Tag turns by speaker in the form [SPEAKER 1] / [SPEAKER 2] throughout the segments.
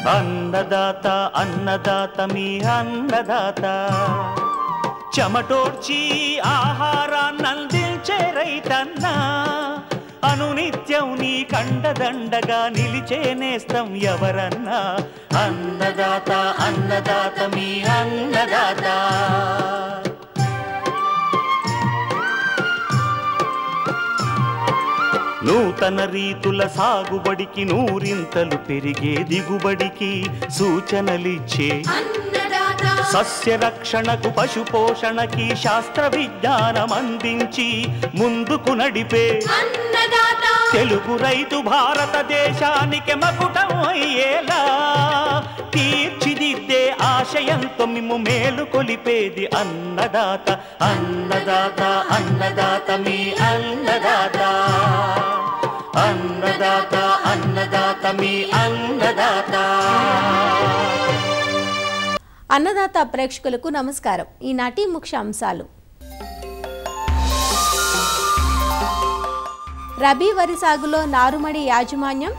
[SPEAKER 1] అన్నదాత అన్నదాత మీ అన్నదాత చెమటోడ్చి ఆహారాన్నందించే రైతన్న అనునిత్యం నీ కండదండగా నిలిచే నేస్తం ఎవరన్నా అన్నదాత అన్నదాత మీ అన్నదాత నూతన రీతుల సాగుబడికి నూరింతలు పెరిగే దిగుబడికి సూచనలిచ్చే సస్య రక్షణకు పశు పోషణకి శాస్త్ర విజ్ఞానం అందించి ముందుకు నడిపే తెలుగు రైతు భారతదేశానికి మకుటం అయ్యేలా తీర్చిదిద్దే ఆశయంతో మిమ్ము మేలు కొలిపేది అన్నదాత అన్నదాత అన్నదాత మీ అన్నదాత అన్నదాత అన్నదాత మీ అన్నదాత.
[SPEAKER 2] అన్నదాత ప్రేక్షకులకు నమస్కారం. ఈనాటి ముఖ్య అంశాలు: రబీ వరి సాగులో నారుమడి యాజమాన్యం,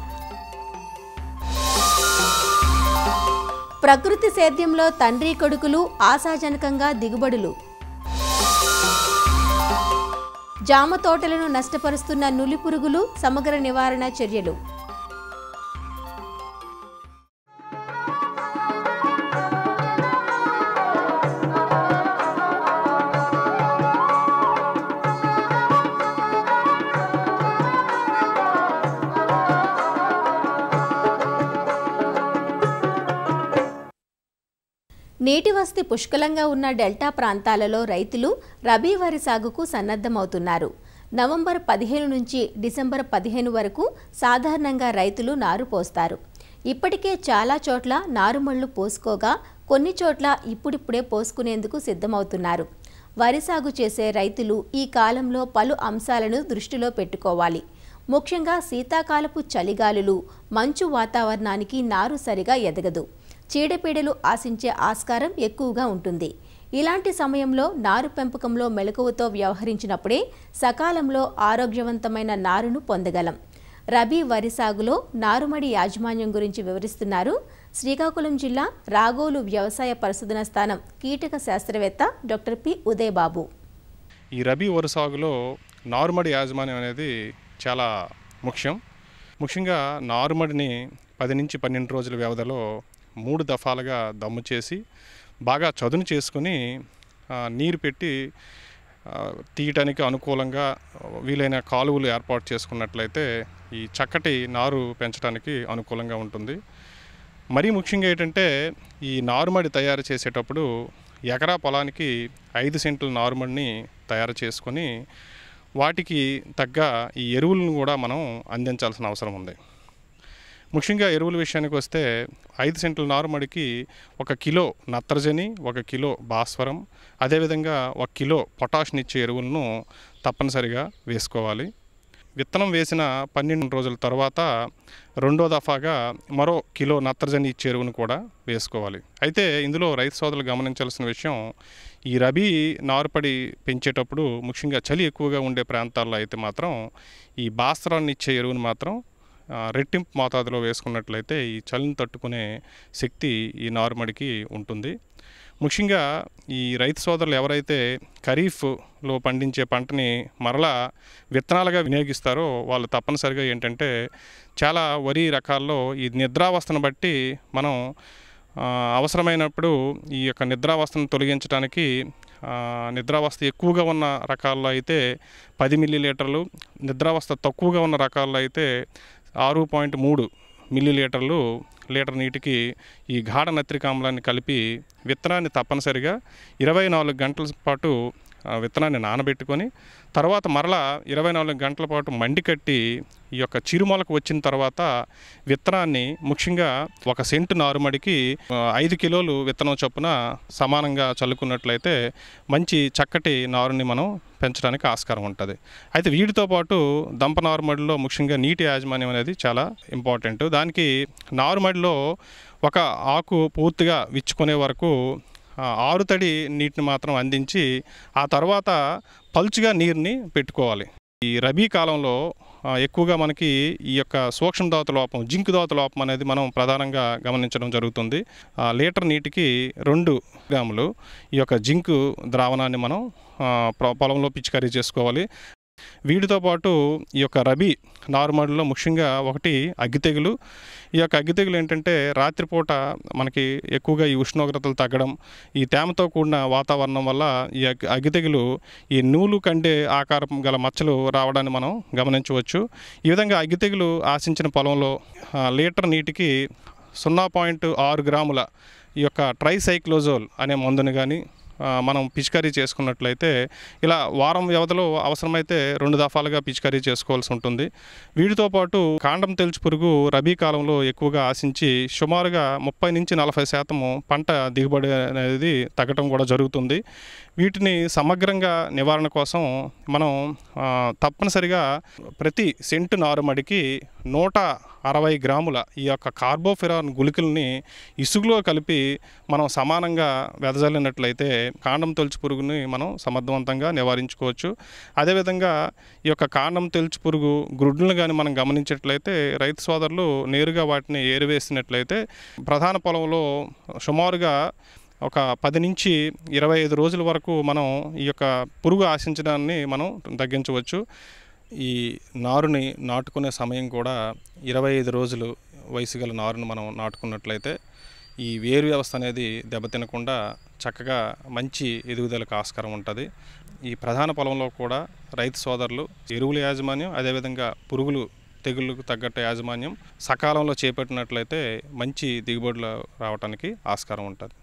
[SPEAKER 2] ప్రకృతి సేద్యంలో తండ్రి కొడుకులు ఆశాజనకంగా దిగుబడులు, జామ తోటలను నష్టపరుస్తున్న నులి పురుగులు సమగ్ర నివారణ చర్యలు. నీటి వసతి పుష్కలంగా ఉన్న డెల్టా ప్రాంతాలలో రైతులు రబీ వరి సాగుకు సన్నద్ధమవుతున్నారు. నవంబర్ 15 నుంచి డిసెంబర్ 15 వరకు సాధారణంగా రైతులు నారు పోస్తారు. ఇప్పటికే చాలా చోట్ల నారుమళ్లు పోసుకోగా కొన్ని చోట్ల ఇప్పుడిప్పుడే పోసుకునేందుకు సిద్ధమవుతున్నారు. వరి సాగు చేసే రైతులు ఈ కాలంలో పలు అంశాలను దృష్టిలో పెట్టుకోవాలి. ముఖ్యంగా శీతాకాలపు చలిగాలులు, మంచు వాతావరణానికి నారు సరిగా ఎదగదు. చీడపీడలు ఆశించే ఆస్కారం ఎక్కువగా ఉంటుంది. ఇలాంటి సమయంలో నారు పెంపకంలో మెలకువతో వ్యవహరించినప్పుడే సకాలంలో ఆరోగ్యవంతమైన నారును పొందగలం. రబీ వరి సాగులో నారుమడి యాజమాన్యం గురించి వివరిస్తున్నారు శ్రీకాకుళం జిల్లా రాగోలు వ్యవసాయ పరిశోధన స్థానం కీటక శాస్త్రవేత్త డాక్టర్ పి ఉదయ్ బాబు.
[SPEAKER 3] ఈ రబీ వరి సాగులో నారుమడి యాజమాన్యం అనేది చాలా ముఖ్యంగా నారుమడిని 10 నుంచి 12 రోజుల వ్యవధిలో 3 దఫాలుగా దమ్ము చేసి బాగా చదును చేసుకుని నీరు పెట్టి తీయటానికి అనుకూలంగా వీలైన కాలువలు ఏర్పాటు చేసుకున్నట్లయితే ఈ చక్కటి నారు పెంచడానికి అనుకూలంగా ఉంటుంది. మరీ ముఖ్యంగా ఏంటంటే ఈ నారుమడి తయారు చేసేటప్పుడు ఎకరా పొలానికి 5 సెంట్ల నారుమడిని తయారు చేసుకొని వాటికి తగ్గ ఈ ఎరువులను కూడా మనం అందించాల్సిన అవసరం ఉంది. ముఖ్యంగా ఎరువుల విషయానికి వస్తే 5 సెంట్ల నారుమడికి 1 కిలో నత్రజని, 1 కిలో భాస్వరం, అదేవిధంగా 1 కిలో పొటాష్నిచ్చే ఎరువులను తప్పనిసరిగా వేసుకోవాలి. విత్తనం వేసిన 12 రోజుల తర్వాత రెండో దఫాగా మరో కిలో నత్రజని ఇచ్చే ఎరువును కూడా వేసుకోవాలి. అయితే ఇందులో రైతు సోదరులు గమనించాల్సిన విషయం, ఈ రబీ నారుపడి పెంచేటప్పుడు ముఖ్యంగా చలి ఎక్కువగా ఉండే ప్రాంతాల్లో అయితే మాత్రం ఈ భాస్వరాన్ని ఇచ్చే ఎరువును మాత్రం రెట్టింపు మోతాదులో వేసుకున్నట్లయితే ఈ చలిని తట్టుకునే శక్తి ఈ నారుమడికి ఉంటుంది. ముఖ్యంగా ఈ రైతు సోదరులు ఎవరైతే ఖరీఫ్లో పండించే పంటని మరలా విత్తనాలుగా వినియోగిస్తారో వాళ్ళు తప్పనిసరిగా ఏంటంటే చాలా వరి రకాల్లో ఈ నిద్రావస్థను బట్టి మనం అవసరమైనప్పుడు ఈ యొక్క నిద్రావస్థను తొలగించడానికి నిద్రావస్థ ఎక్కువగా ఉన్న రకాల్లో అయితే 10 మిల్లీలీటర్లు, నిద్రావస్థ తక్కువగా ఉన్న రకాల్లో అయితే 6.3 మిల్లీలీటర్లు లీటర్ నీటికి ఈ గాఢ నత్రిక ఆమ్లాన్ని కలిపి విత్తనాన్ని తప్పనిసరిగా 24 గంటల పాటు విత్తనాన్ని నానబెట్టుకొని తర్వాత మరలా 24 గంటల పాటు మండికట్టి ఈ యొక్క చిరుమొలకు వచ్చిన తర్వాత విత్తనాన్ని ముఖ్యంగా 1 సెంటు నారుమడికి 5 కిలోలు విత్తనం చొప్పున సమానంగా చల్లుకున్నట్లయితే మంచి చక్కటి నారుని మనం పెంచడానికి ఆస్కారం ఉంటుంది. అయితే వీటితో పాటు దంప నారుమడిలో ముఖ్యంగా నీటి యాజమాన్యం అనేది చాలా ఇంపార్టెంట్. దానికి నారుమడిలో ఒక ఆకు పూర్తిగా విచ్చుకునే వరకు ఆరుతడి నీటిని మాత్రం అందించి ఆ తర్వాత పల్చుగా నీరుని పెట్టుకోవాలి. ఈ రబీ కాలంలో ఎక్కువగా మనకి ఈ యొక్క సూక్ష్మ దోత లోపం, జింక్ దోత లోపం అనేది మనం ప్రధానంగా గమనించడం జరుగుతుంది. లీటర్ నీటికి 2 గ్రాములు ఈ యొక్క జింకు ద్రావణాన్ని మనం పొలంలో పిచికారీ చేసుకోవాలి. వీటితో పాటు ఈ యొక్క రబీ నారుమడిలో ముఖ్యంగా ఒకటి అగ్గి తెగులు. ఈ యొక్క అగ్గి తెగులు ఏంటంటే రాత్రిపూట మనకి ఎక్కువగా ఈ ఉష్ణోగ్రతలు తగ్గడం, ఈ తేమతో కూడిన వాతావరణం వల్ల ఈ అగ్గి తెగులు ఈ నూలు కండే ఆకారం గల మచ్చలు రావడాన్ని మనం గమనించవచ్చు. ఈ విధంగా అగ్గి తెగులు ఆశించిన పొలంలో లీటర్ నీటికి 0.6 గ్రాముల ఈ యొక్క ట్రైసైక్లోజోల్ అనే మందుని కానీ మనం పిచికారీ చేసుకున్నట్లయితే ఇలా వారం వ్యవధిలో అవసరమైతే 2 దఫాలుగా పిచికారీ చేసుకోవాల్సి ఉంటుంది. వీటితో పాటు కాండం తెలుచు పురుగు రబీ కాలంలో ఎక్కువగా ఆశించి సుమారుగా 30-40% పంట దిగుబడి అనేది తగ్గడం కూడా జరుగుతుంది. వీటిని సమగ్రంగా నివారణ కోసం మనం తప్పనిసరిగా ప్రతి సెంటు నారుమడికి 160 గ్రాముల ఈ యొక్క కార్బోఫిరాన్ గుళికల్ని ఇసుగులో కలిపి మనం సమానంగా వెదజల్లినట్లయితే కాండం తొలుచు పురుగుని మనం సమర్థవంతంగా నివారించుకోవచ్చు. అదేవిధంగా ఈ యొక్క కాండం తొలుచు పురుగు గ్రుడ్లను కానీ మనం గమనించినట్లయితే రైతు సోదరులు నేరుగా వాటిని ఏరివేసినట్లయితే ప్రధాన పొలంలో సుమారుగా ఒక 10-25 రోజుల వరకు మనం ఈ యొక్క పురుగు ఆశించడాన్ని మనం తగ్గించవచ్చు. ఈ నారుని నాటుకునే సమయం కూడా 25 రోజులు వయసు గల నారుని మనం నాటుకున్నట్లయితే ఈ వేరు వ్యవస్థ అనేది దెబ్బతినకుండా చక్కగా మంచి ఎదుగుదలకు ఆస్కారం ఉంటుంది. ఈ ప్రధాన పొలంలో కూడా రైతు సోదరులు ఎరువుల యాజమాన్యం, అదేవిధంగా పురుగులు తెగుళ్ళకు తగ్గట్టు యాజమాన్యం సకాలంలో చేపట్టినట్లయితే మంచి దిగుబడులు రావడానికి ఆస్కారం ఉంటుంది.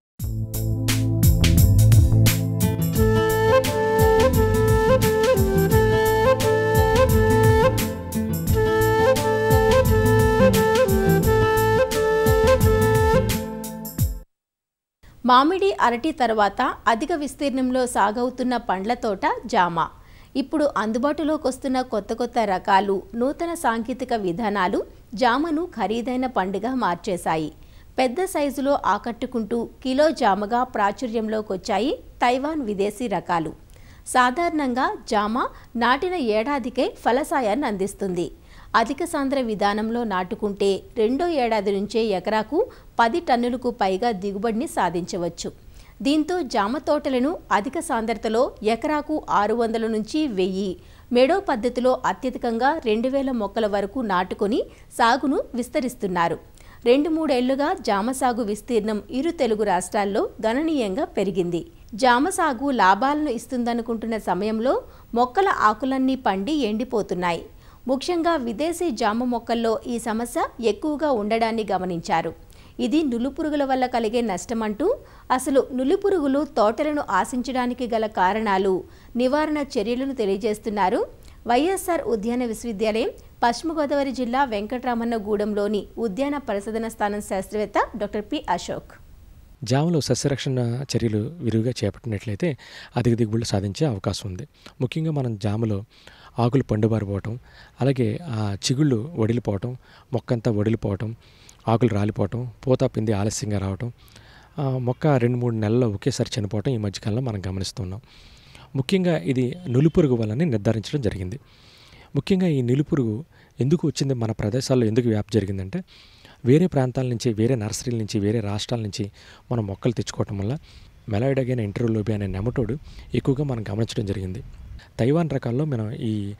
[SPEAKER 2] మామిడి, అరటి తర్వాత అధిక విస్తీర్ణంలో సాగవుతున్న పండ్ల తోట జామ. ఇప్పుడు అందుబాటులోకి వస్తున్న కొత్త రకాలు, నూతన సాంకేతిక విధానాలు జామను ఖరీదైన పండుగ మార్చేశాయి. పెద్ద సైజులో ఆకట్టుకుంటూ కిలో జామగా ప్రాచుర్యంలోకి వచ్చాయి తైవాన్ విదేశీ రకాలు. సాధారణంగా జామ నాటిన ఏడాదికే ఫలసాయాన్ని అందిస్తుంది. అధిక సాంద్ర విధానంలో నాటుకుంటే 2వ ఏడాది నుంచే ఎకరాకు 10 టన్నులకు పైగా దిగుబడిని సాధించవచ్చు. దీంతో జామ తోటలను అధిక సాంద్రతలో ఎకరాకు 600 నుంచి 1000, మెడో పద్ధతిలో అత్యధికంగా 2000 మొక్కల వరకు నాటుకొని సాగును విస్తరిస్తున్నారు. 2-3 ఏళ్లుగా జామ సాగు విస్తీర్ణం ఇరు తెలుగు రాష్ట్రాల్లో గణనీయంగా పెరిగింది. జామ సాగు లాభాలను ఇస్తుందనుకుంటున్న సమయంలో మొక్కల ఆకులన్నీ పండి ఎండిపోతున్నాయి. ముఖ్యంగా విదేశీ జామ మొక్కల్లో ఈ సమస్య ఎక్కువగా ఉండడాన్ని గమనించారు. ఇది నులిపురుగుల వల్ల కలిగే నష్టమంటూ, అసలు నులిపురుగులు తోటలను ఆశించడానికి గల కారణాలు, నివారణ చర్యలను తెలియజేస్తున్నారు వైఎస్ఆర్ ఉద్యాన విశ్వవిద్యాలయం పశ్చిమ గోదావరి జిల్లా వెంకటరామన్నగూడెంలోని ఉద్యాన పరిశోధన స్థానం శాస్త్రవేత్త డాక్టర్ పి అశోక్.
[SPEAKER 4] జామలో సస్యరక్షణ చర్యలు విరివిగా చేపట్టినట్లయితే అధిక దిగుబడులు సాధించే అవకాశం ఉంది. ముఖ్యంగా మనం జామలో ఆకులు పండుబారిపోవటం, అలాగే ఆ చిగుళ్ళు వడిలిపోవటం, మొక్కంతా వడిలిపోవటం, ఆకులు రాలిపోవటం, పూత పిండి ఆలస్యంగా రావటం, మొక్క 2-3 నెలల్లో ఒకేసారి చనిపోవటం ఈ మధ్యకాలంలో మనం గమనిస్తున్నాం. ముఖ్యంగా ఇది నులిపురుగు వలని నిర్ధారించడం జరిగింది. ముఖ్యంగా ఈ నులిపురుగు ఎందుకు వచ్చింది, మన ప్రదేశాల్లో ఎందుకు వ్యాప్తి జరిగిందంటే, వేరే ప్రాంతాల నుంచి, వేరే నర్సరీల నుంచి, వేరే రాష్ట్రాల నుంచి మనం మొక్కలు తెచ్చుకోవటం వల్ల మెలాయిడగైన ఇంటర్లోబి అనే నెమటోడ్ ఎక్కువగా మనం గమనించడం జరిగింది. తైవాన్ రకాల్లో మనం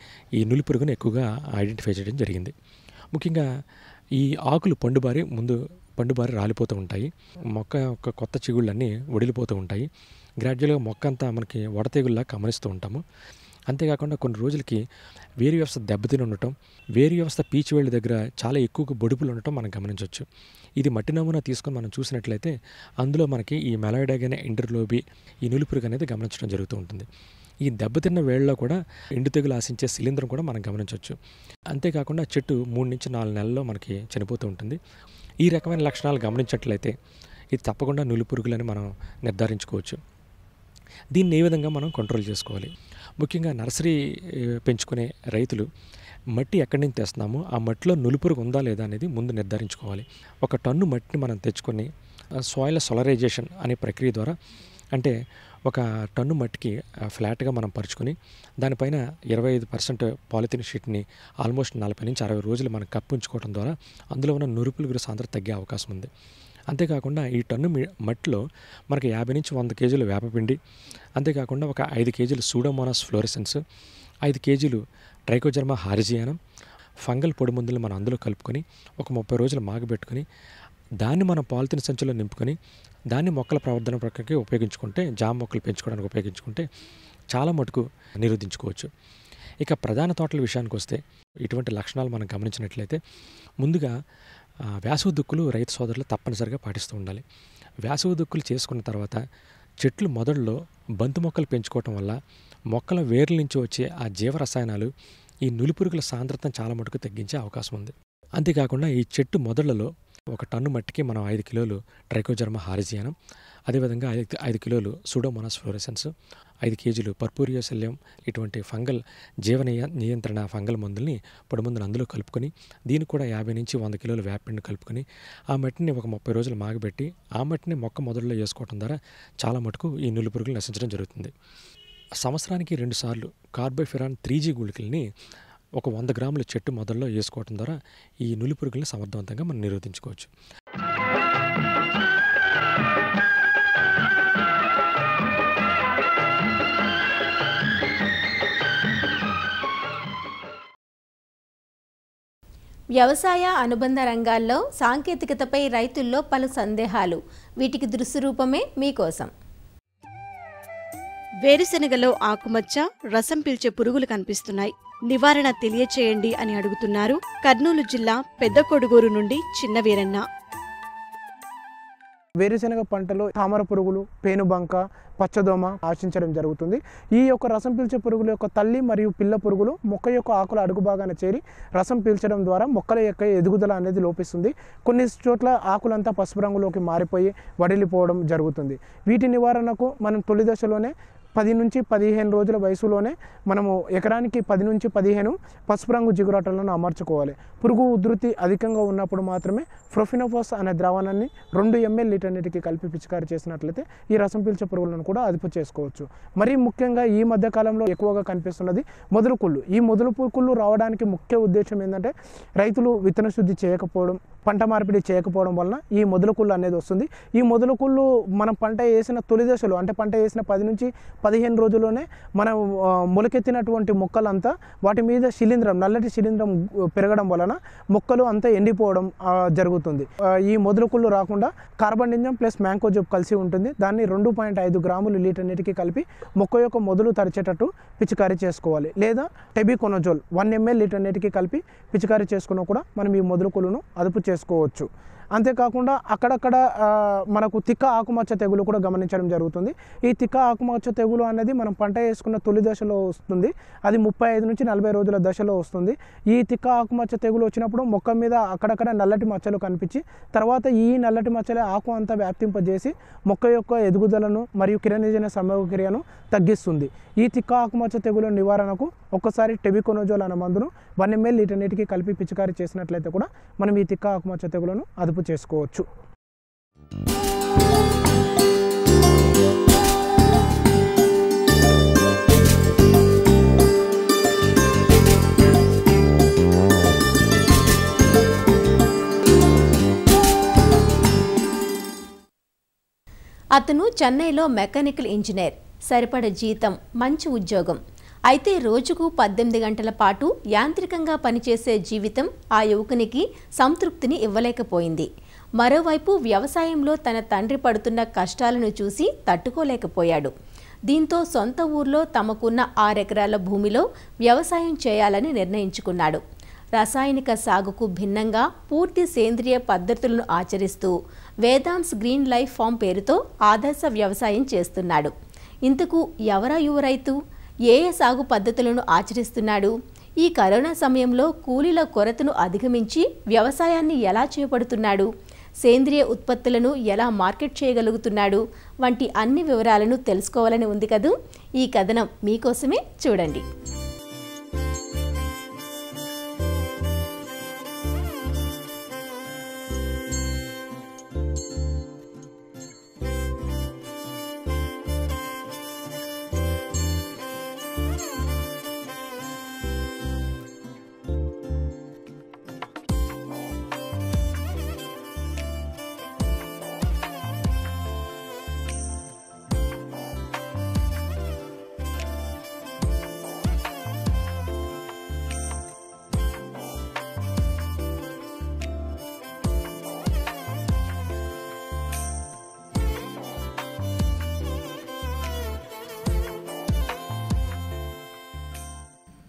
[SPEAKER 4] ఈ నులిపురుగును ఎక్కువగా ఐడెంటిఫై చేయడం జరిగింది. ముఖ్యంగా ఈ ఆకులు పండుబారి రాలిపోతూ ఉంటాయి. మొక్క యొక్క కొత్త చిగుళ్ళన్నీ వడిలిపోతూ ఉంటాయి. గ్రాడ్యువల్గా మొక్క అంతా మనకి వడతెగుల్లా గమనిస్తూ ఉంటాము. అంతేకాకుండా కొన్ని రోజులకి వేరు వ్యవస్థ దెబ్బతిని ఉండటం, వేరు వ్యవస్థ పీచు వేళ్ళ దగ్గర చాలా ఎక్కువగా బొడుపులు ఉండటం మనం గమనించవచ్చు. ఇది మట్టి నమూనా తీసుకొని మనం చూసినట్లయితే అందులో మనకి ఈ మెలాయిడగైన ఇంటర్లోబి, ఈ నులిపురుగు అనేది గమనించడం జరుగుతూ ఉంటుంది. ఈ దెబ్బతిన్న వేళ్ళలో కూడా ఎండు తెగులు ఆశించే శిలీంధ్రం కూడా మనం గమనించవచ్చు. అంతేకాకుండా చెట్టు 3-4 నెలల్లో మనకి చనిపోతూ ఉంటుంది. ఈ రకమైన లక్షణాలు గమనించినట్లయితే ఇది తప్పకుండా నులిపురుగులని మనం నిర్ధారించుకోవచ్చు. దీన్ని ఏ విధంగా మనం కంట్రోల్ చేసుకోవాలి? ముఖ్యంగా నర్సరీ పెంచుకునే రైతులు మట్టి ఎక్కడి నుంచి తెస్తున్నామో ఆ మట్టిలో నులిపురుగు ఉందా లేదా అనేది ముందు నిర్ధారించుకోవాలి. 1 టన్ను మట్టిని మనం తెచ్చుకొని సాయిల్ సోలరైజేషన్ అనే ప్రక్రియ ద్వారా, అంటే ఒక టన్ను మట్టికి ఫ్లాట్గా మనం పరుచుకొని దానిపైన 25% పాలిథిన్ షీట్ని ఆల్మోస్ట్ 40 నుంచి 60 రోజులు మనం కప్పించుకోవడం ద్వారా అందులో ఉన్న నురుపులుగురు సాంద్రత తగ్గే అవకాశం ఉంది. అంతేకాకుండా ఈ టన్ను మట్టిలో మనకి 50 నుంచి 100 కేజీలు వేపపిండి, అంతేకాకుండా ఒక 5 కేజీలు సూడోమోనాస్ ఫ్లోరెసెన్స్, 5 కేజీలు ట్రైకోజర్మా హారిజియానం, ఫంగల్ పొడి మందులు మనం అందులో కలుపుకొని ఒక 30 రోజులు మాగబెట్టుకొని దాన్ని మనం పాలిథిన్ సంచిలో నింపుకొని దాన్ని మొక్కల ప్రవర్ధన ప్రక్రియకి ఉపయోగించుకుంటే, జామ మొక్కలు పెంచుకోవడానికి ఉపయోగించుకుంటే చాలా మటుకు నిరోధించుకోవచ్చు. ఇక ప్రధాన తోటల విషయానికి వస్తే ఇటువంటి లక్షణాలు మనం గమనించినట్లయితే ముందుగా వేసవి దుక్కులు రైతు సోదరులు తప్పనిసరిగా పాటిస్తూ ఉండాలి. వేసవి దుక్కులు చేసుకున్న తర్వాత చెట్లు మొదల్లో బంతి మొక్కలు పెంచుకోవటం వల్ల మొక్కల వేర్ల నుంచి వచ్చే ఆ జీవరసాయనాలు ఈ నులిపురుగుల సాంద్రతను చాలా మటుకు తగ్గించే అవకాశం ఉంది. అంతేకాకుండా ఈ చెట్టు మొదళ్లలో ఒక టన్ను మట్టికి మనం 5 కిలోలు ట్రైకోజర్మా హారిజియానం, అదేవిధంగా 5 కిలోలు సూడోమోనాస్ ఫ్లోరెసెన్స్, 5 కేజీలు పర్పూరియోసెల్యం ఇటువంటి ఫంగల్ నియంత్రణ ఫంగల్ మందుల్ని పొడి మందులు అందులో కలుపుకొని దీనికి కూడా 50 నుంచి 100 కిలోలు వేపపిండి కలుపుకొని ఆ మట్టిని ఒక 30 రోజులు మాగబెట్టి ఆ మట్టిని మొక్క మొదల్లో వేసుకోవడం ద్వారా చాలా మటుకు ఈ నులిపురుగులు నశించడం జరుగుతుంది. సంవత్సరానికి 2 సార్లు కార్బోఫెరాన్ 3G గుళికల్ని ఒక 100 గ్రాముల చెట్టు మొదల్లో వేసుకోవడం ద్వారా ఈ నులిపురుగుల్ని సమర్థవంతంగా మనం నిరోధించుకోవచ్చు.
[SPEAKER 2] వ్యవసాయ అనుబంధ రంగాల్లో సాంకేతికతపై రైతుల్లో పలు సందేహాలు. వీటికి దృశ్య రూపమే మీకోసం.
[SPEAKER 5] వేరుశెనగలో ఆకుమచ్చ, రసం పీల్చే పురుగులు కనిపిస్తున్నాయి. నివారణ తెలియచేయండి అని అడుగుతున్నారు కర్నూలు జిల్లా పెద్దకొడుగూరు నుండి చిన్న వీరన్న.
[SPEAKER 6] వేరుశెనగ పంటలో తామర పురుగులు, పేనుబంక, పచ్చదోమ ఆశించడం జరుగుతుంది. ఈ యొక్క రసం పీల్చే పురుగుల యొక్క తల్లి మరియు పిల్ల పురుగులు మొక్క యొక్క ఆకుల అడుగు భాగాన చేరి రసం పీల్చడం ద్వారా మొక్కల యొక్క ఎదుగుదల అనేది లోపిస్తుంది. కొన్ని చోట్ల ఆకులంతా పసుపు రంగులోకి మారిపోయి వడిలిపోవడం జరుగుతుంది. వీటి నివారణకు మనం తొలి దశలోనే 10 నుంచి 15 రోజుల వయసులోనే మనము ఎకరానికి 10 నుంచి 15 పసుపు రంగు జిగురాటలను అమర్చుకోవాలి. పురుగు ఉధృతి అధికంగా ఉన్నప్పుడు మాత్రమే ప్రొఫినోఫాస్ అనే ద్రావణాన్ని 2 ml లీటర్ నీటికి కలిపి పిచికారి చేసినట్లయితే ఈ రసం పీల్చే పురుగులను కూడా అదుపు చేసుకోవచ్చు. మరీ ముఖ్యంగా ఈ మధ్య కాలంలో ఎక్కువగా కనిపిస్తున్నది మొదలు కుళ్ళు. ఈ మొదలు కుళ్ళు రావడానికి ముఖ్య ఉద్దేశం ఏంటంటే రైతులు విత్తన శుద్ధి చేయకపోవడం, పంట మార్పిడి చేయకపోవడం వలన ఈ మొదలు కుళ్ళు అనేది వస్తుంది. ఈ మొదలు కుళ్ళు మనం పంట వేసిన తొలి దశలో అంటే పంట వేసిన 10 నుంచి 15 రోజుల్లోనే మనం మొలకెత్తినటువంటి మొక్కలంతా వాటి మీద నల్లటి శిలీంధ్రం పెరగడం వలన మొక్కలు అంతా ఎండిపోవడం జరుగుతుంది. ఈ మొదలు కుళ్ళు రాకుండా కార్బండిజం ప్లస్ మ్యాంకోజోబ్ కలిసి ఉంటుంది. దాన్ని 2.5 గ్రాములు లీటర్ నీటికి కలిపి మొక్క యొక్క మొదలు తరిచేటట్టు పిచికారీ చేసుకోవాలి. లేదా టెబికొనజోల్ 1 ml లీటర్ నీటికి కలిపి పిచికారీ చేసుకున్నా కూడా మనం ఈ మొదలు కుళ్ళును అదుపు చేసుకోవచ్చు. అంతేకాకుండా అక్కడక్కడ మనకు తిక్క ఆకుమచ్చ తెగులు కూడా గమనించడం జరుగుతుంది. ఈ తిక్క ఆకుమచ్చ తెగులు అనేది మనం పంట వేసుకున్న తొలి దశలో వస్తుంది. అది 35 నుంచి 40 రోజుల దశలో వస్తుంది. ఈ తిక్క ఆకుమచ్చ తెగులు వచ్చినప్పుడు మొక్క మీద అక్కడక్కడ నల్లటి మచ్చలు కనిపించి తర్వాత ఈ నల్లటి మచ్చలే ఆకు అంతా వ్యాప్తింపజేసి మొక్క యొక్క ఎదుగుదలను మరియు కిరణజన్య సమగ్రను తగ్గిస్తుంది. ఈ తిక్క ఆకుమచ్చ తెగులు నివారణకు ఒక్కసారి టెబికొనజోల్ అనే మందును 1 ml లీటర్ నీటికి కలిపి పిచికారీ చేసినట్లయితే కూడా మనం ఈ తిక్క ఆకుమచ్చ తెగులను అదుపు చేసుకోవచ్చు.
[SPEAKER 2] అతను చెన్నైలో మెకానికల్ ఇంజనీర్. సరిపడ జీతం, మంచి ఉద్యోగం. అయితే రోజుకు 18 గంటల పాటు యాంత్రికంగా పనిచేసే జీవితం ఆ యువకునికి సంతృప్తిని ఇవ్వలేకపోయింది. మరోవైపు వ్యవసాయంలో తన తండ్రి పడుతున్న కష్టాలను చూసి తట్టుకోలేకపోయాడు. దీంతో సొంత ఊర్లో తమకున్న 6 ఎకరాల భూమిలో వ్యవసాయం చేయాలని నిర్ణయించుకున్నాడు. రసాయనిక సాగుకు భిన్నంగా పూర్తి సేంద్రియ పద్ధతులను ఆచరిస్తూ వేదాంత్ గ్రీన్ లైఫ్ ఫామ్ పేరుతో ఆదర్శ వ్యవసాయం చేస్తున్నాడు. ఇంతకు ఎవరా యువ రైతు? ఏ సాగు పద్ధతులను ఆచరిస్తున్నాడు? ఈ కరోనా సమయంలో కూలీల కొరతను అధిగమించి వ్యవసాయాన్ని ఎలా చేపడుతున్నాడు? సేంద్రియ ఉత్పత్తులను ఎలా మార్కెట్ చేయగలుగుతున్నాడు? వంటి అన్ని వివరాలను తెలుసుకోవాలని ఉంది కదూ. ఈ కథనం మీకోసమే, చూడండి.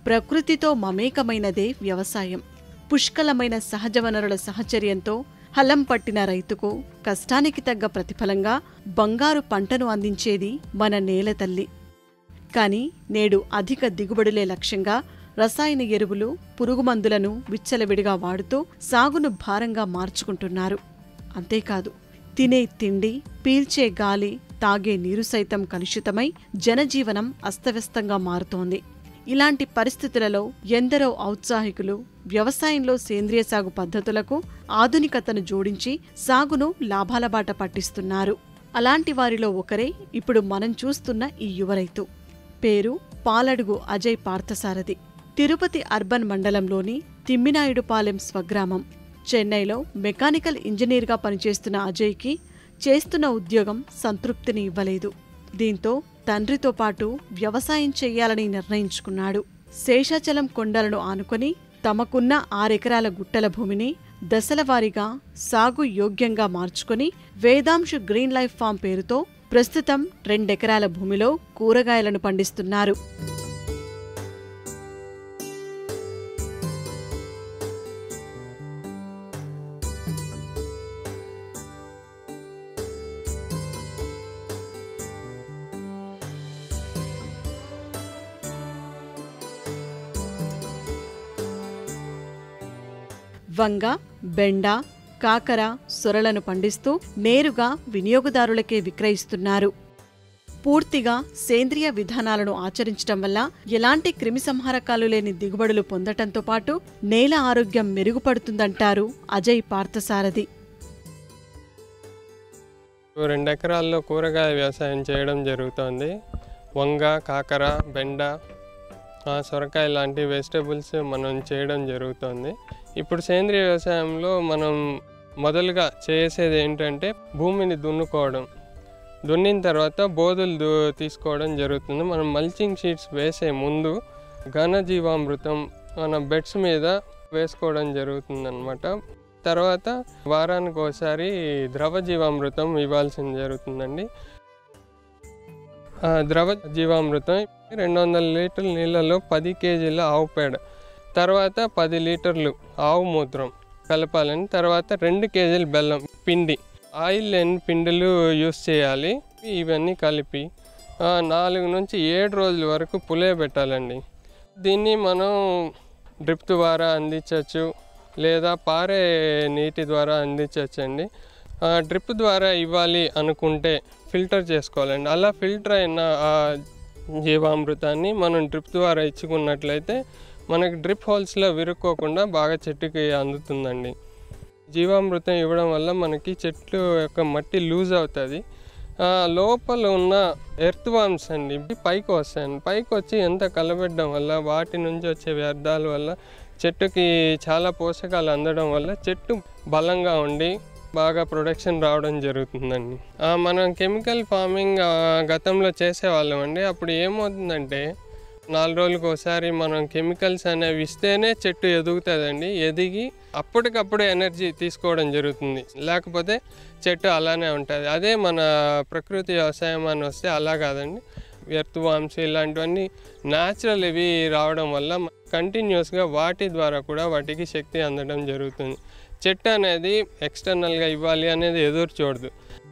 [SPEAKER 5] ప్రకృతితో మమేకమైనదే వ్యవసాయం. పుష్కలమైన సహజ వనరుల సహచర్యంతో హలం పట్టిన రైతుకు కష్టానికి తగ్గ ప్రతిఫలంగా బంగారు పంటను అందించేది మన నేల తల్లి. కాని నేడు అధిక దిగుబడులే లక్ష్యంగా రసాయన ఎరువులు, పురుగుమందులను విచ్చలవిడిగా వాడుతూ సాగును భారంగా మార్చుకుంటున్నారు. అంతేకాదు, తినే తిండి, పీల్చే గాలి, తాగే నీరు సైతం కలుషితమై జనజీవనం అస్తవ్యస్తంగా మారుతోంది. ఇలాంటి పరిస్థితులలో ఎందరో ఔత్సాహికులు వ్యవసాయంలో సేంద్రియ సాగు పద్ధతులకు ఆధునికతను జోడించి సాగును లాభాల బాట పట్టిస్తున్నారు. అలాంటి వారిలో ఒకరే ఇప్పుడు మనం చూస్తున్న ఈ యువ రైతు. పేరు పాలడుగు అజయ్ పార్థసారథి. తిరుపతి అర్బన్ మండలంలోని తిమ్మినాయుడుపాలెం స్వగ్రామం. చెన్నైలో మెకానికల్ ఇంజనీర్గా పనిచేస్తున్న అజయ్కి చేస్తున్న ఉద్యోగం సంతృప్తిని ఇవ్వలేదు. దీంతో తండ్రితో పాటు వ్యవసాయం చెయ్యాలని నిర్ణయించుకున్నాడు. శేషాచలం కొండలను ఆనుకొని తమకున్న 6 ఎకరాల గుట్టల భూమిని దశలవారీగా సాగు యోగ్యంగా మార్చుకొని వేదాంశు గ్రీన్ లైఫ్ ఫామ్ పేరుతో ప్రస్తుతం 2 ఎకరాల భూమిలో కూరగాయలను పండిస్తున్నారు. వంగ, బెండ, కాకర, సొరలను పండిస్తూ నేరుగా వినియోగదారులకే విక్రయిస్తున్నారు. పూర్తిగా సేంద్రియ విధానాలను ఆచరించడం వల్ల ఎలాంటి క్రిమిసంహారకాలు లేని దిగుబడులు పొందటంతో పాటు నేల ఆరోగ్యం మెరుగుపడుతుందంటారు అజయ్ పార్థసారథి.
[SPEAKER 7] 2 ఎకరాల్లో కూరగాయ వ్యవసాయం చేయడం జరుగుతోంది. వంగ, కాకర, బెండ, సొరకాయ లాంటి వెజిటబుల్స్ మనం చేయడం జరుగుతోంది. ఇప్పుడు సేంద్రియ వ్యవసాయంలో మనం మొదలుగా చేసేది ఏంటంటే భూమిని దున్నుకోవడం. దున్నిన తర్వాత బోధులు తీసుకోవడం జరుగుతుంది. మనం మల్చింగ్ షీట్స్ వేసే ముందు ఘనజీవామృతం మన బెడ్స్ మీద వేసుకోవడం జరుగుతుందన్నమాట. తర్వాత వారానికి ఒకసారి ద్రవ జీవామృతం ఇవ్వాల్సింది జరుగుతుందండి. ద్రవ జీవామృతం 200 లీటర్ల నీళ్ళలో 10 కేజీల ఆవు పేడ, తర్వాత 10 లీటర్లు ఆవు మూత్రం కలపాలని, తర్వాత 2 కేజీల బెల్లం పిండి, ఆయిల్ లేని పిండిలు యూస్ చేయాలి. ఇవన్నీ కలిపి 4 నుంచి 7 రోజుల వరకు పులియబెట్టాలండి. దీన్ని మనం డ్రిప్ ద్వారా అందించవచ్చు, లేదా పారే నీటి ద్వారా అందించవచ్చండి. డ్రిప్ ద్వారా ఇవ్వాలి అనుకుంటే ఫిల్టర్ చేసుకోవాలండి. అలా ఫిల్టర్ అయిన ఆ జీవామృతాన్ని మనం డ్రిప్ ద్వారా ఇచ్చుకున్నట్లయితే మనకి డ్రిప్ హోల్స్లో విరుక్కోకుండా బాగా చెట్టుకి అందుతుందండి. జీవామృతం ఇవ్వడం వల్ల మనకి చెట్లు యొక్క మట్టి లూజ్ అవుతుంది. లోపల ఉన్న ఎర్త్ వామ్స్ అండి పైకి వస్తాయండి. పైకి వచ్చి ఎంత కలబెట్టడం వల్ల వాటి నుంచి వచ్చే వ్యర్థాల వల్ల చెట్టుకి చాలా పోషకాలు అందడం వల్ల చెట్టు బలంగా ఉండి బాగా ప్రొడక్షన్ రావడం జరుగుతుందండి. మనం కెమికల్ ఫార్మింగ్ గతంలో చేసేవాళ్ళం అండి. అప్పుడు ఏమవుతుందంటే 4 రోజులకు ఒకసారి మనం కెమికల్స్ అనేవి ఇస్తేనే చెట్టు ఎదుగుతుందండి. ఎదిగి అప్పటికప్పుడే ఎనర్జీ తీసుకోవడం జరుగుతుంది, లేకపోతే చెట్టు అలానే ఉంటుంది. అదే మన ప్రకృతి వ్యవసాయం అని వస్తే అలా కాదండి. ఎర్త్ వామ్స్ ఇలాంటివన్నీ న్యాచురల్ ఇవి రావడం వల్ల కంటిన్యూస్గా వాటి ద్వారా కూడా వాటికి శక్తి అందడం జరుగుతుంది. చెట్టు అనేది ఎక్స్టర్నల్గా ఇవ్వాలి అనేది ఎదురు చూడదు.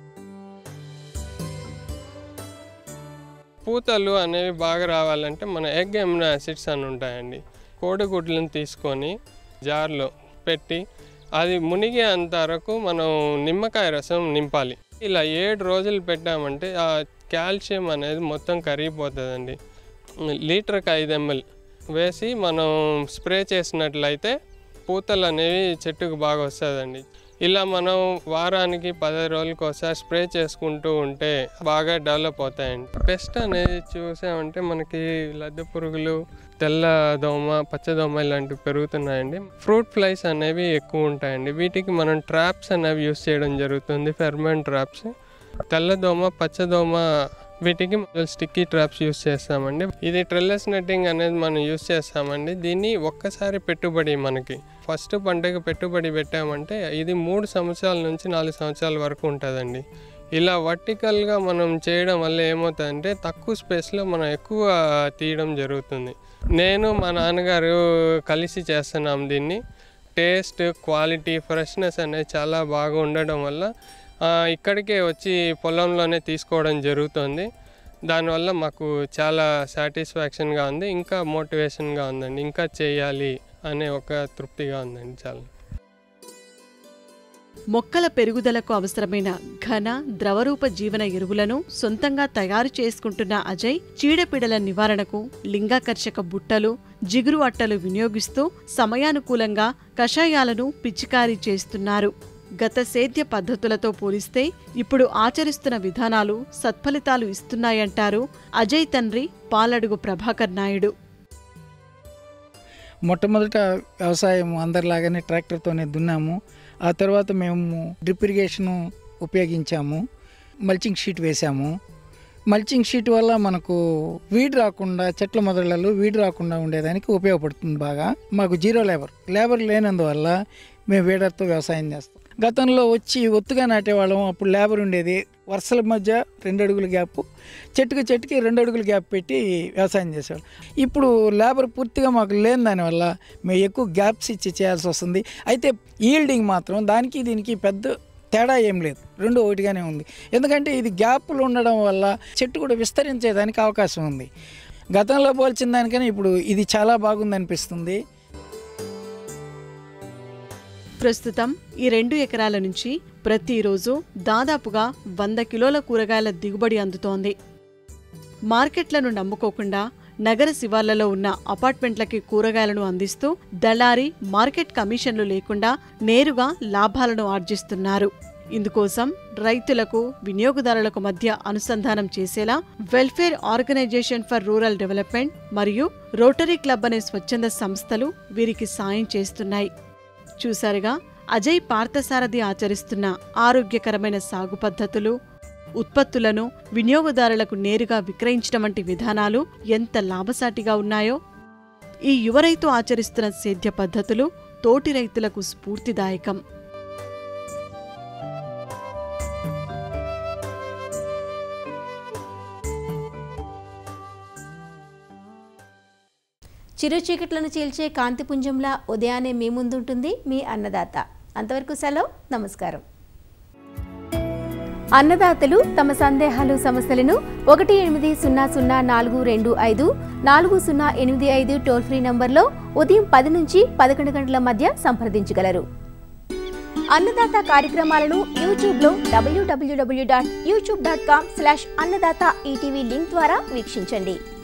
[SPEAKER 7] పూతలు అనేవి బాగా రావాలంటే మన ఎగ్ ఎమినో యాసిడ్స్ అని ఉంటాయండి. కోడిగుడ్లను తీసుకొని జార్లో పెట్టి అది మునిగే అంత వరకు మనం నిమ్మకాయ రసం నింపాలి. ఇలా 7 రోజులు పెట్టామంటే ఆ కాల్షియం అనేది మొత్తం కరిగిపోతుందండి. లీటర్కి 5 ml వేసి మనం స్ప్రే చేసినట్లయితే పూతలు అనేవి చెట్టుకు బాగా వస్తుందండి. ఇలా మనం వారానికి 10 రోజులకు ఒకసారి స్ప్రే చేసుకుంటూ ఉంటే బాగా డెవలప్ అవుతాయండి. పెస్ట్ అనేది చూసామంటే మనకి లద్దె పురుగులు, తెల్ల దోమ, పచ్చదోమ ఇలాంటివి పెరుగుతున్నాయండి. ఫ్రూట్ ఫ్లైస్ అనేవి ఎక్కువ ఉంటాయండి. వీటికి మనం ట్రాప్స్ అనేవి యూస్ చేయడం జరుగుతుంది, ఫెర్మెంట్ ట్రాప్స్. తెల్లదోమ, పచ్చదోమ వీటికి స్టిక్కీ ట్రాప్స్ యూస్ చేస్తామండి. ఇది ట్రెల్లెస్ నెట్టింగ్ అనేది మనం యూస్ చేస్తామండి. దీన్ని ఒక్కసారి పెట్టుబడి మనకి ఫస్ట్ పంటకు పెట్టుబడి పెట్టామంటే ఇది 3 సంవత్సరాల నుంచి 4 సంవత్సరాల వరకు ఉంటుందండి. ఇలా వర్టికల్గా మనం చేయడం వల్ల ఏమవుతుందంటే తక్కువ స్పేస్లో మనం ఎక్కువ తీయడం జరుగుతుంది. నేను మా నాన్నగారు కలిసి చేస్తున్నాం దీన్ని. టేస్ట్, క్వాలిటీ, ఫ్రెష్నెస్ అనేది చాలా బాగా ఉండడం వల్ల ఇక్కడికే వచ్చి పొలంలోనే తీసుకోవడం జరుగుతుంది. దానివల్ల మాకు చాలా సాటిస్ఫాక్షన్గా ఉంది, ఇంకా మోటివేషన్గా ఉందండి, ఇంకా చేయాలి అనే ఒక తృప్తిగా ఉందండి. చాలా
[SPEAKER 5] మొక్కల పెరుగుదలకు అవసరమైన ఘన ద్రవరూప జీవన ఎరువులను సొంతంగా తయారు చేసుకుంటున్న అజయ్ చీడపీడల నివారణకు లింగాకర్షక బుట్టలు, జిగురు అట్టలు వినియోగిస్తూ సమయానుకూలంగా కషాయాలను పిచికారీ చేస్తున్నారు. గత సేద్య పద్ధతులతో పోలిస్తే ఇప్పుడు ఆచరిస్తున్న విధానాలు సత్ఫలితాలు ఇస్తున్నాయంటారు అజయ్ తండ్రి పాలడుగు ప్రభాకర్ నాయుడు.
[SPEAKER 8] మొట్టమొదట వ్యవసాయం అందరిలాగానే ట్రాక్టర్తోనే దున్నాము. ఆ తర్వాత మేము డ్రిప్ ఇరిగేషను ఉపయోగించాము, మల్చింగ్ షీట్ వేసాము. మల్చింగ్ షీట్ వల్ల మనకు వీడ్ రాకుండా, చెట్ల మొదళ్లలో వీడ్ రాకుండా ఉండేదానికి ఉపయోగపడుతుంది బాగా. మాకు జీరో లేబర్ లేనందువల్ల మేము వీడర్తో వ్యవసాయం చేస్తాం. గతంలో వచ్చి ఒత్తుగా నాటేవాళ్ళం, అప్పుడు లేబర్ ఉండేది. వరుసల మధ్య 2 అడుగుల గ్యాప్, చెట్టుకి 2 అడుగుల గ్యాప్ పెట్టి వ్యవసాయం చేసేవాళ్ళం. ఇప్పుడు లేబర్ పూర్తిగా మాకు లేని దానివల్ల మేము ఎక్కువ గ్యాప్స్ ఇచ్చి చేయాల్సి వస్తుంది. అయితే ఈల్డింగ్ మాత్రం దానికి దీనికి పెద్ద తేడా ఏం లేదు, 2 ఒకటిగానే ఉంది. ఎందుకంటే ఇది గ్యాప్లు ఉండడం వల్ల చెట్టు కూడా విస్తరించేదానికి అవకాశం ఉంది. గతంలో పోల్చిన దానికన్నా ఇప్పుడు ఇది చాలా బాగుందనిపిస్తుంది.
[SPEAKER 5] ప్రస్తుతం ఈ 2 ఎకరాల నుంచి ప్రతిరోజు దాదాపుగా 100 కిలోల కూరగాయల దిగుబడి అందుతోంది. మార్కెట్లను నమ్ముకోకుండా నగర శివార్లలో ఉన్న అపార్ట్మెంట్లకి కూరగాయలను అందిస్తూ దళారీ, మార్కెట్ కమిషన్లు లేకుండా నేరుగా లాభాలను ఆర్జిస్తున్నారు. ఇందుకోసం రైతులకు, వినియోగదారులకు మధ్య అనుసంధానం చేసేలా welfare organisation for rural development మరియు రోటరీ క్లబ్ అనే స్వచ్ఛంద సంస్థలు వీరికి సాయం చేస్తున్నాయి. చూసారుగా, అజయ్ పార్థసారథి ఆచరిస్తున్న ఆరోగ్యకరమైన సాగు పద్ధతులు, ఉత్పత్తులను వినియోగదారులకు నేరుగా విక్రయించడం వంటి విధానాలు ఎంత లాభసాటిగా ఉన్నాయో. ఈ యువ రైతు ఆచరిస్తున్న సేద్య పద్ధతులు తోటి రైతులకు స్ఫూర్తిదాయకం.
[SPEAKER 2] చిరుచీకట్లను చీల్చే కాంతిపుంజంలా ఉదయాన్నే మీ ముందుంటుంది మీ అన్నదాత. అంతవరకు సెలవు, నమస్కారం. అన్నదాతలు తమ సందేహాలు, సమస్యలను 1800-425-4085 టోల్ ఫ్రీ నంబర్లో ఉదయం 10 నుంచి 11 గంటల మధ్య సంప్రదించగలరు. అన్నదాత కార్యక్రమాలను యూట్యూబ్లో www.youtube.com/annadaత లింక్ ద్వారా వీక్షించండి.